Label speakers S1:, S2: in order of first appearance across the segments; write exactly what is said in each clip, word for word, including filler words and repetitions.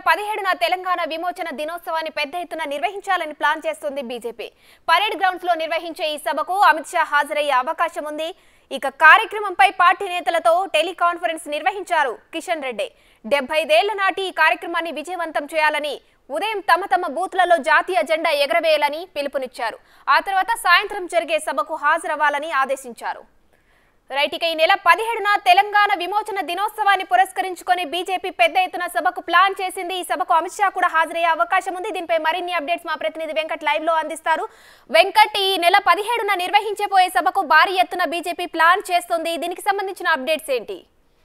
S1: పదిహేడున తెలంగాణ విమోచన దినోత్సవాన్ని పెద్ద ఎత్తున నిర్వహించాలని ప్లాన్ చేస్తుంది బీజేపీ. పరేడ్ గ్రౌండ్స్ లో నిర్వహించే ఈ సభకు అమిత్ షా హాజరయ్యే అవకాశం ఉంది. ఇక కార్యక్రమంపై పార్టీ నేతలతో టెలికాన్ఫరెన్స్ నిర్వహించారు కిషన్ రెడ్డి. డెబ్బై ఐదేళ్ల నాటి ఈ కార్యక్రమాన్ని విజయవంతం చేయాలని, ఉదయం తమ తమ బూత్లలో జాతీయ జెండా ఎగరవేయాలని పిలుపునిచ్చారు. ఆ తర్వాత సాయంత్రం జరిగే సభకు హాజరవ్వాలని ఆదేశించారు. రైట్, ఇక ఈ నెల పదిహేడున తెలంగాణ విమోచన దినోత్సవాన్ని పురస్కరించుకొని బీజేపీ పెద్ద ఎత్తున సభకు ప్లాన్ చేసింది. ఈ సభకు అమిత్ షా కూడా హాజరయ్యే అవకాశం ఉంది. దీనిపై మరిన్ని అప్డేట్స్ మా ప్రతినిధి వెంకట్ లైవ్ లో అందిస్తారు. వెంకట్, ఈ నెల పదిహేడున నిర్వహించబోయే సభకు భారీ ఎత్తున బీజేపీ ప్లాన్ చేస్తుంది. దీనికి సంబంధించిన అప్డేట్స్ ఏంటి?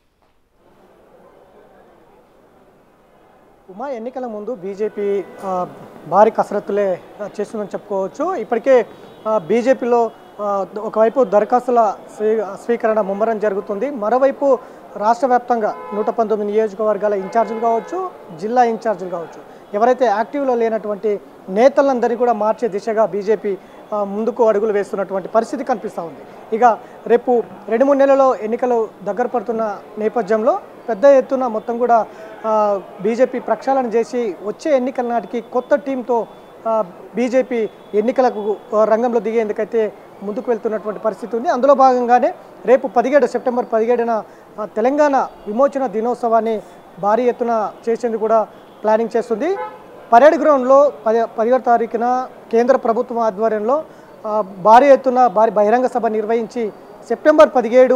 S2: ఉమా, ఎన్నికల ముందు బీజేపీ భారీ కసరత్తులే చేస్తుందని చెప్పుకోవచ్చు. ఇప్పటికే బీజేపీలో ఒకవైపు దరఖాస్తుల స్వీ స్వీకరణ ముమ్మరం జరుగుతుంది. మరోవైపు రాష్ట్ర వ్యాప్తంగా నూట పంతొమ్మిది నియోజకవర్గాల ఇన్ఛార్జీలు కావచ్చు, జిల్లా ఇన్ఛార్జీలు కావచ్చు, ఎవరైతే యాక్టివ్లో లేనటువంటి నేతలందరినీ కూడా మార్చే దిశగా బీజేపీ ముందుకు అడుగులు వేస్తున్నటువంటి పరిస్థితి కనిపిస్తూ ఉంది. ఇక రేపు రెండు మూడు నెలల్లో ఎన్నికలు దగ్గర పడుతున్న నేపథ్యంలో పెద్ద ఎత్తున మొత్తం కూడా బీజేపీ ప్రక్షాళన చేసి వచ్చే ఎన్నికల నాటికి కొత్త టీంతో బీజేపీ ఎన్నికలకు రంగంలో దిగేందుకైతే ముందుకు వెళ్తున్నటువంటి పరిస్థితి ఉంది. అందులో భాగంగానే రేపు పదిహేడు సెప్టెంబర్ పదిహేడున తెలంగాణ విమోచన దినోత్సవాన్ని భారీ ఎత్తున చేసేందుకు కూడా ప్లానింగ్ చేస్తుంది. పరేడ్ గ్రౌండ్లో పది పదిహేడు తారీఖున కేంద్ర ప్రభుత్వం ఆధ్వర్యంలో భారీ ఎత్తున భారీ బహిరంగ సభ నిర్వహించి సెప్టెంబర్ పదిహేడు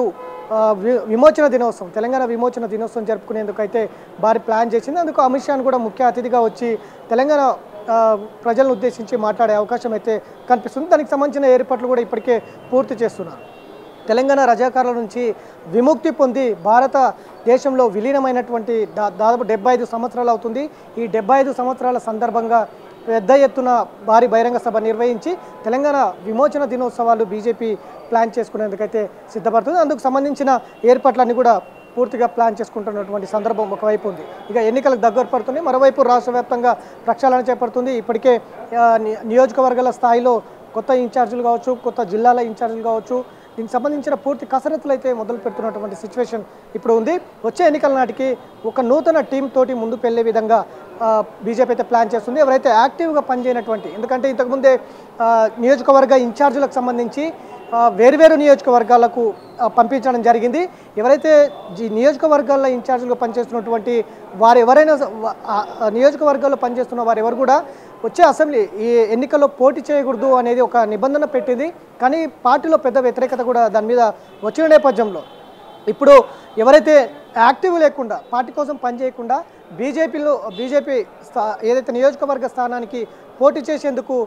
S2: విమోచన దినోత్సవం తెలంగాణ విమోచన దినోత్సవం జరుపుకునేందుకు అయితే భారీ ప్లాన్ చేసింది. అందుకు అమిత్ షాను కూడా ముఖ్య అతిథిగా వచ్చి తెలంగాణ ప్రజలను ఉద్దేశించి మాట్లాడే అవకాశం అయితే కనిపిస్తుంది. దానికి సంబంధించిన ఏర్పాట్లు కూడా ఇప్పటికే పూర్తి చేస్తున్నారు. తెలంగాణ రజాకారుల నుంచి విముక్తి పొంది భారతదేశంలో విలీనమైనటువంటి దా దాదాపు డెబ్బై ఐదు సంవత్సరాలు అవుతుంది. ఈ డెబ్బై ఐదు సంవత్సరాల సందర్భంగా పెద్ద ఎత్తున భారీ బహిరంగ సభ నిర్వహించి తెలంగాణ విమోచన దినోత్సవాలు బీజేపీ ప్లాన్ చేసుకునేందుకైతే సిద్ధపడుతుంది. అందుకు సంబంధించిన ఏర్పాట్లన్నీ కూడా పూర్తిగా ప్లాన్ చేసుకుంటున్నటువంటి సందర్భం ఒకవైపు ఉంది. ఇక ఎన్నికలకు దగ్గర పడుతుంది, మరోవైపు రాష్ట్ర వ్యాప్తంగా ప్రక్షాళన చేపడుతుంది. ఇప్పటికే నియోజకవర్గాల స్థాయిలో కొత్త ఇన్ఛార్జీలు కావచ్చు, కొత్త జిల్లాల ఇన్ఛార్జీలు కావచ్చు, దీనికి సంబంధించిన పూర్తి కసరత్తులు అయితే మొదలు పెడుతున్నటువంటి సిచ్యువేషన్ ఇప్పుడు ఉంది. వచ్చే ఎన్నికల నాటికి ఒక నూతన టీం తోటి ముందుకు వెళ్ళే విధంగా బీజేపీ అయితే ప్లాన్ చేస్తుంది. ఎవరైతే యాక్టివ్గా పనిచేయనటువంటి, ఎందుకంటే ఇంతకుముందే నియోజకవర్గ ఇన్ఛార్జీలకు సంబంధించి వేరువేరు నియోజకవర్గాలకు పంపించడం జరిగింది. ఎవరైతే నియోజకవర్గాల్లో ఇన్ఛార్జీలుగా పనిచేస్తున్నటువంటి వారు ఎవరైనా నియోజకవర్గాల్లో పనిచేస్తున్న వారు ఎవరు కూడా వచ్చే అసెంబ్లీ ఈ ఎన్నికల్లో పోటీ చేయకూడదు అనేది ఒక నిబంధన పెట్టింది. కానీ పార్టీలో పెద్ద వ్యతిరేకత కూడా దాని మీద వచ్చిన నేపథ్యంలో ఇప్పుడు ఎవరైతే యాక్టివ్ లేకుండా పార్టీ కోసం పనిచేయకుండా బీజేపీలో బీజేపీ ఏదైతే నియోజకవర్గ స్థానానికి పోటీ చేసేందుకు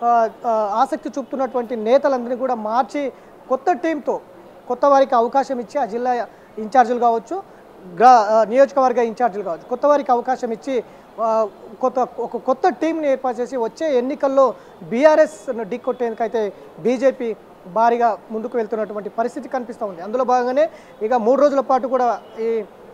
S2: ఆసక్తి చూపుతున్నటువంటి నేతలందరినీ కూడా మార్చి కొత్త టీంతో కొత్త వారికి అవకాశం ఇచ్చి, ఆ జిల్లా ఇన్ఛార్జీలు కావచ్చు, నియోజకవర్గ ఇన్ఛార్జీలు కావచ్చు, కొత్త వారికి అవకాశం ఇచ్చి కొత్త ఒక కొత్త టీంని ఏర్పాటు చేసి వచ్చే ఎన్నికల్లో బీఆర్ఎస్ను ఢీకొట్టేందుకైతే బీజేపీ భారీగా ముందుకు వెళ్తున్నటువంటి పరిస్థితి కనిపిస్తూ ఉంది. అందులో భాగంగానే ఇక మూడు రోజుల పాటు కూడా ఈ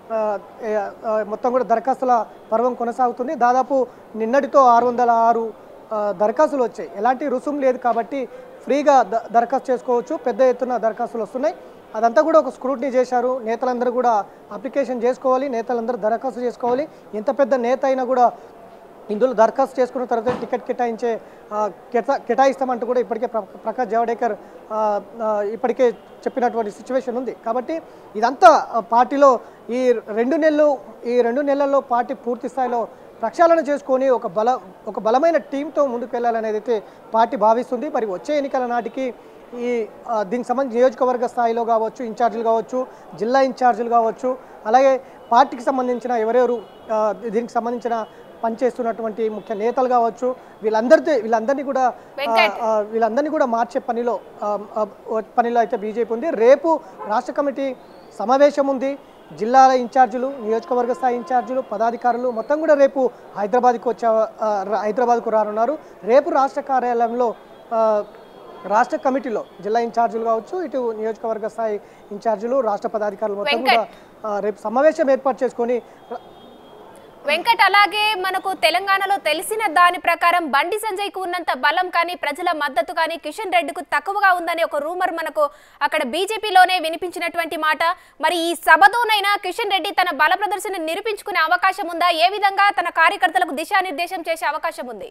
S2: మొత్తం కూడా దరఖాస్తుల పర్వం కొనసాగుతుంది. దాదాపు నిన్నటితో ఆరు వందల ఆరు దరఖాస్తులు వచ్చాయి. ఎలాంటి రుసుము లేదు కాబట్టి ఫ్రీగా దరఖాస్తు చేసుకోవచ్చు. పెద్ద ఎత్తున దరఖాస్తులు వస్తున్నాయి. అదంతా కూడా ఒక స్క్రూటినీ చేశారు. నేతలందరూ కూడా అప్లికేషన్ చేసుకోవాలి, నేతలందరూ దరఖాస్తు చేసుకోవాలి. ఎంత పెద్ద నేత అయినా కూడా ఇందులో దరఖాస్తు చేసుకున్న తర్వాత టికెట్ కేటాయించే కేటా కేటాయిస్తామంటూ కూడా ఇప్పటికే ప్రకాష్ జావడేకర్ ఇప్పటికే చెప్పినటువంటి సిచ్యువేషన్ ఉంది. కాబట్టి ఇదంతా పార్టీలో ఈ రెండు నెలలు ఈ రెండు నెలల్లో పార్టీ పూర్తి స్థాయిలో ప్రక్షాళన చేసుకొని ఒక బల ఒక బలమైన టీంతో ముందుకు వెళ్ళాలనేది అయితే పార్టీ భావిస్తుంది. మరి వచ్చే ఎన్నికల నాటికి ఈ దీనికి సంబంధించి నియోజకవర్గ స్థాయిలో కావచ్చు, ఇన్ఛార్జీలు కావచ్చు, జిల్లా ఇన్ఛార్జీలు కావచ్చు, అలాగే పార్టీకి సంబంధించిన ఎవరెవరు దీనికి సంబంధించిన పనిచేస్తున్నటువంటి ముఖ్య నేతలు కావచ్చు, వీళ్ళందరితో వీళ్ళందరినీ కూడా వీళ్ళందరినీ కూడా మార్చే పనిలో పనిలో అయితే బీజేపీ ఉంది. రేపు రాష్ట్ర కమిటీ సమావేశం ఉంది. జిల్లాల ఇన్ఛార్జీలు, నియోజకవర్గ స్థాయి ఇన్ఛార్జీలు, పదాధికారులు మొత్తం కూడా రేపు హైదరాబాద్కు వచ్చే హైదరాబాద్కు రానున్నారు. రేపు రాష్ట్ర కార్యాలయంలో రాష్ట్ర కమిటీలో జిల్లా ఇన్ఛార్జీలు కావచ్చు, ఇటు నియోజకవర్గ స్థాయి ఇన్ఛార్జీలు, రాష్ట్ర పదాధికారులు మొత్తం కూడా రేపు సమావేశం ఏర్పాటు చేసుకొని
S1: వెంకట్, అలాగే మనకు తెలంగాణలో తెలిసిన దాని ప్రకారం బండి సంజయ్కు ఉన్నంత బలం కానీ ప్రజల మద్దతు కానీ కిషన్ రెడ్డికు తక్కువగా ఉందనే ఒక రూమర్ మనకు అక్కడ బీజేపీలోనే వినిపించినటువంటి మాట. మరి ఈ సభతోనైనా కిషన్ రెడ్డి తన బల ప్రదర్శన నిరూపించుకునే అవకాశం ఉందా? ఏ విధంగా తన కార్యకర్తలకు దిశానిర్దేశం చేసే అవకాశం ఉంది?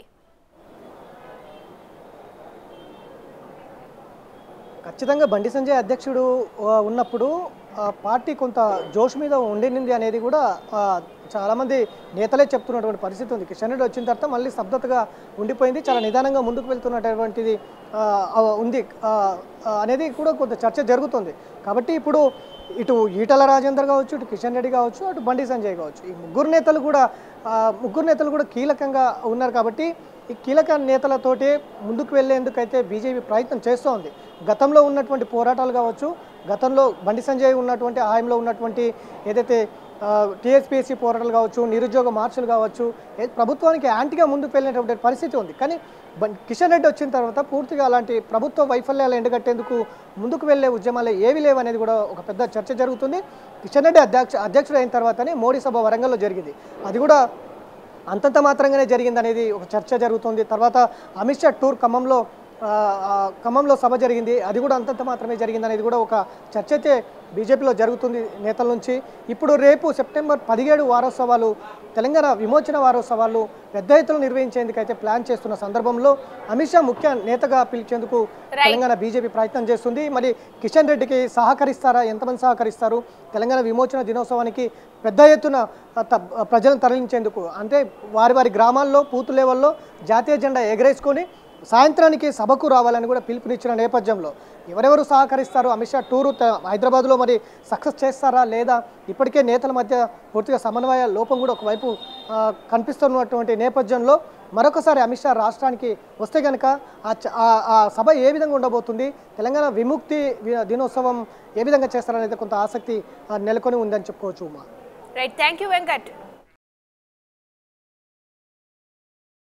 S2: ఖచ్చితంగా బండి సంజయ్ అధ్యక్షుడు ఉన్నప్పుడు పార్టీ కొంత జోష్ మీద ఉండింది అనేది కూడా చాలామంది నేతలే చెప్తున్నటువంటి పరిస్థితి ఉంది. కిషన్ రెడ్డి వచ్చిన తర్వాత మళ్ళీ స్తబ్దతగా ఉండిపోయింది, చాలా నిదానంగా ముందుకు వెళ్తున్నటువంటిది ఉంది అనేది కూడా కొంత చర్చ జరుగుతుంది. కాబట్టి ఇప్పుడు ఇటు ఈటల రాజేందర్ కావచ్చు, ఇటు కిషన్ రెడ్డి కావచ్చు, అటు బండి సంజయ్ కావచ్చు, ఈ ముగ్గురు నేతలు కూడా ముగ్గురు నేతలు కూడా కీలకంగా ఉన్నారు. కాబట్టి ఈ కీలక నేతలతోటి ముందుకు వెళ్లేందుకైతే బీజేపీ ప్రయత్నం చేస్తూ ఉంది. గతంలో ఉన్నటువంటి పోరాటాలు కావచ్చు, గతంలో బండి సంజయ్ ఉన్నటువంటి హాయంలో ఉన్నటువంటి ఏదైతే టీఎస్పీఎస్సీ పోరాటాలు కావచ్చు, నిరుద్యోగ మార్చులు కావచ్చు, ప్రభుత్వానికి యాంటీగా ముందుకు వెళ్ళినటువంటి పరిస్థితి ఉంది. కానీ కిషన్ రెడ్డి వచ్చిన తర్వాత పూర్తిగా అలాంటి ప్రభుత్వ వైఫల్యాలు ఎండగట్టేందుకు ముందుకు వెళ్లే ఉద్యమాలు ఏవి లేవు అనేది కూడా ఒక పెద్ద చర్చ జరుగుతుంది. కిషన్ రెడ్డి అధ్యక్ష అధ్యక్షుడు అయిన తర్వాతనే మోడీ సభ వరంగల్లో జరిగింది, అది కూడా అంతంత మాత్రంగానే జరిగింది అనేది ఒక చర్చ జరుగుతుంది. తర్వాత అమిత్ షా టూర్ ఖమ్మంలో ఖమ్మంలో సభ జరిగింది, అది కూడా అంతంత మాత్రమే జరిగింది అనేది కూడా ఒక చర్చ అయితే బీజేపీలో జరుగుతుంది నేతల నుంచి. ఇప్పుడు రేపు సెప్టెంబర్ పదిహేడు వారోత్సవాలు, తెలంగాణ విమోచన వారోత్సవాలు పెద్ద ఎత్తున నిర్వహించేందుకు అయితే ప్లాన్ చేస్తున్న సందర్భంలో అమిత్ షా ముఖ్య నేతగా పిలిచేందుకు తెలంగాణ బీజేపీ ప్రయత్నం చేస్తుంది. మరి కిషన్ రెడ్డికి సహకరిస్తారా, ఎంతమంది సహకరిస్తారు? తెలంగాణ విమోచన దినోత్సవానికి పెద్ద ఎత్తున ప్రజలను తరలించేందుకు అంటే వారి వారి గ్రామాల్లో బూత్ లెవెల్లో జాతీయ జెండా ఎగరేసుకొని సాయంత్రానికి సభకు రావాలని కూడా పిలుపునిచ్చిన నేపథ్యంలో ఎవరెవరు సహకరిస్తారు? అమిత్ షా టూరు హైదరాబాద్లో మరి సక్సెస్ చేస్తారా లేదా? ఇప్పటికే నేతల మధ్య పూర్తిగా సమన్వయ లోపం కూడా ఒకవైపు కనిపిస్తున్నటువంటి నేపథ్యంలో మరొకసారి అమిత్ షా రాష్ట్రానికి వస్తే కనుక ఆ సభ ఏ విధంగా ఉండబోతుంది, తెలంగాణ విముక్తి దినోత్సవం ఏ విధంగా చేస్తారనేది కొంత ఆసక్తి నెలకొని ఉందని చెప్పుకోవచ్చు. Uma,
S1: right, thank you Venkat.